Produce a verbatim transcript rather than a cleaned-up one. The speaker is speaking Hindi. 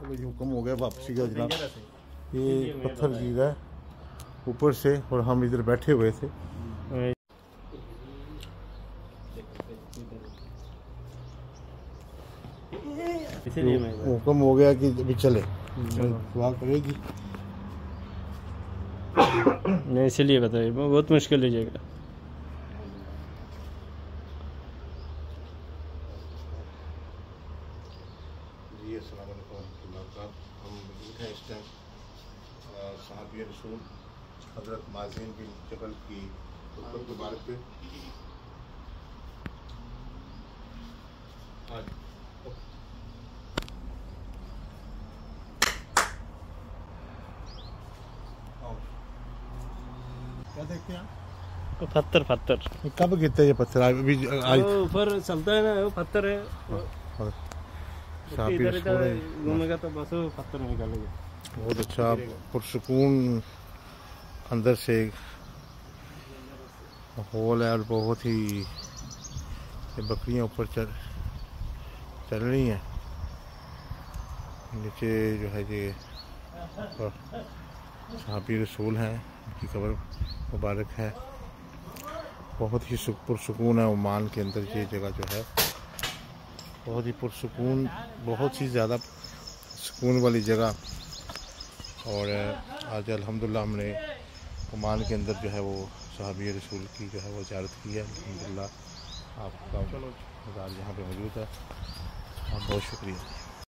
हुक्म हो गया वापसी का जनाब। ये पत्थर गिरा है ऊपर से और हम इधर बैठे हुए थे। हुक्म हो गया कि अभी चले, दुआ करेगी नहीं, इसलिए बताइए बहुत मुश्किल हो जाएगा। जी अस्सलाम वालेकुम रहमतुल्लाह वबरकातुहू। हम मौजूद हैं इस टाइम सहाबी रसूल हज़रत माज़िन बिन जबल की खुतबत मुबारक पे। आज क्या देखते हैं पत्थर पत्थर कब गिरते हैं ये पत्थर? अभी आज ऊपर चलता है ना, वो पत्थर है। इधर इधर घूमेगा तो बस वो पत्थर निकालेगा। बहुत अच्छा पुरसुकून अंदर से माहौल है और बहुत ही ये बकरियां ऊपर चल चल रही हैं। नीचे जो है ये सहाबी रसूल हैं, उनकी कब्र मुबारक है। बहुत ही पुरसुकून है ओमान के अंदर ये जगह जो है, बहुत ही पुरसुकून, बहुत ही ज़्यादा सुकून वाली जगह। और आज अल्हम्दुलिल्लाह हमने ओमान के अंदर जो है वो सहाबी रसूल की जो है वो ज़ियारत की है। अल्हम्दुलिल्लाह आपका मज़ार यहाँ पे मौजूद है। बहुत बहुत शुक्रिया।